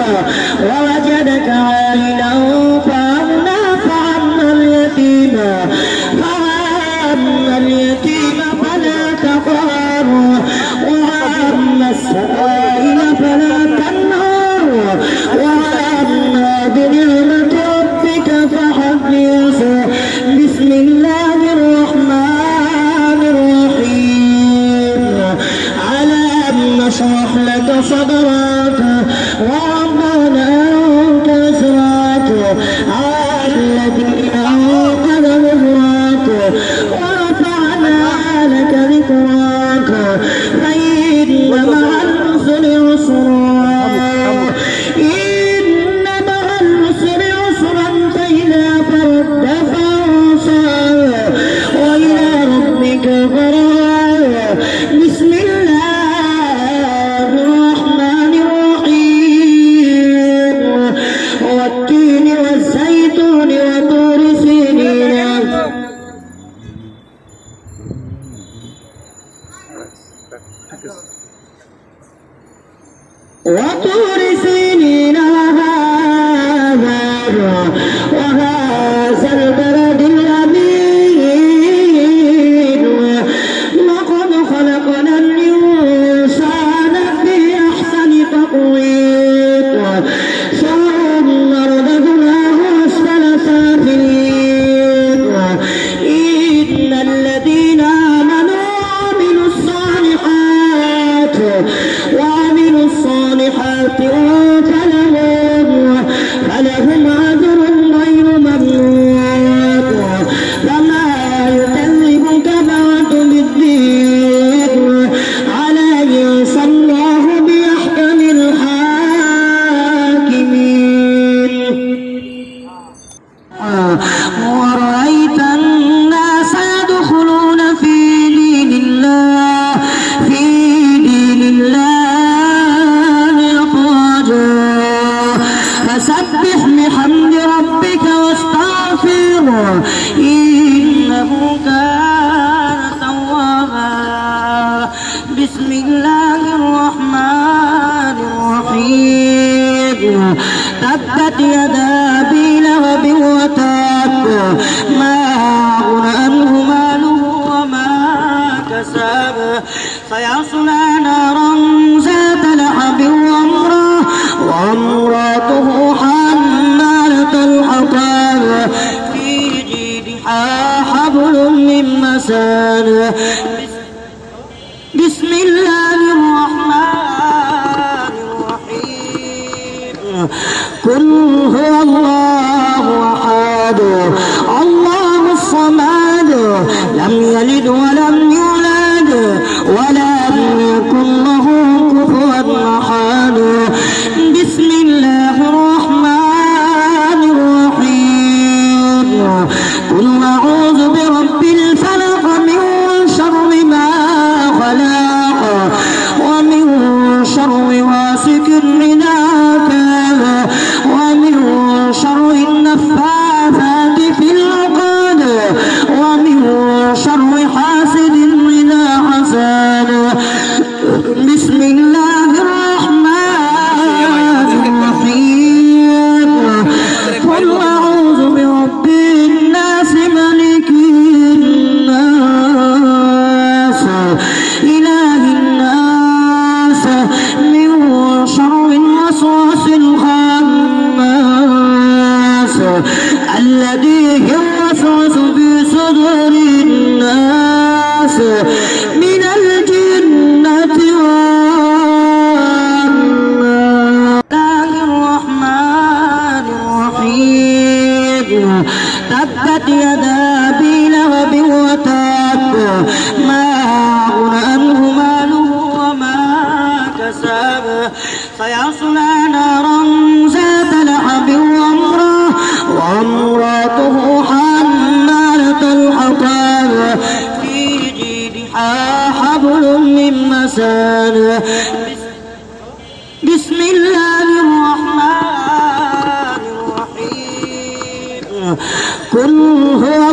ووجدك عائلا فأغنى فأما اليتيم فلا تقهر وأما السائل فلا تنهر وأما بنعمة ربك فحدث. بسم الله الرحمن الرحيم. ألم نشرح لك صدرك ووضعنا عنك وزرك الذي أنقض ظهرك ورفعنا لك ذكرك فإن مع العسر يسرا إن مع العسر يسرا فإذا فرغت فانصب وإلى ربك فارغب. بسم الله الرحمن الرحيم. والتين والزيتون وطور سينين وهذا البلد الأمين. لقد خلقنا الإنسان في أحسن تقويم ثم رددناه أسفل سافلين. إن الذين آمنوا وعملوا الصالحات فلهم أجر غير ممنون. فما يكذبك بعد بالدين أليس الله بأحكم الحاكمين. ورأيت الناس يدخلون في دين الله فسبح بحمد ربك واستغفره إنه كان توابا. بسم الله الرحمن الرحيم. تبت يدا أبي لهب وتب ما أغنى عنه ماله وما كسب سيصلى نارا ذات لهب وامرأته حمالة الحطب في جيدها حبل من مسد. بسم الله الرحمن الرحيم. قل هو الله أحد الله الصمد لم يلد ولم يولد ولم يكن له كفوا أحد. بسم الله الرحمن الرحيم. قل أعوذ برب الفلق من شر ما خلق ومن شر غاسق إذا وقب ومن شر النفاثات في العقد ومن شر حاسد إذا حسد. بسم الله الرحمن الرحيم. قل أعوذ برب الناس ملك الناس إله الناس من شر الوسواس الخناس الذي يوسوس في صدور الناس من الجنة والناس. الرحمن الرحيم. تبت يدا أبي لهب وتب ما أغنى عنه ماله وما كسب سيصلى نارا ذات لهب وامرأته حمالة الحطب في جيدها حبل من مسد. بسم الله الرحمن الرحيم. قل هو